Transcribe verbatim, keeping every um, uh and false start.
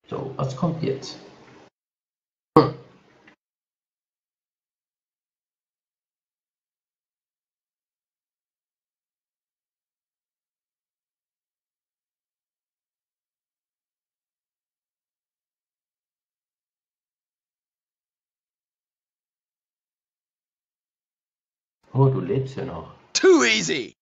So, was kommt jetzt? Hm. Oh, du lebst ja noch. Too easy!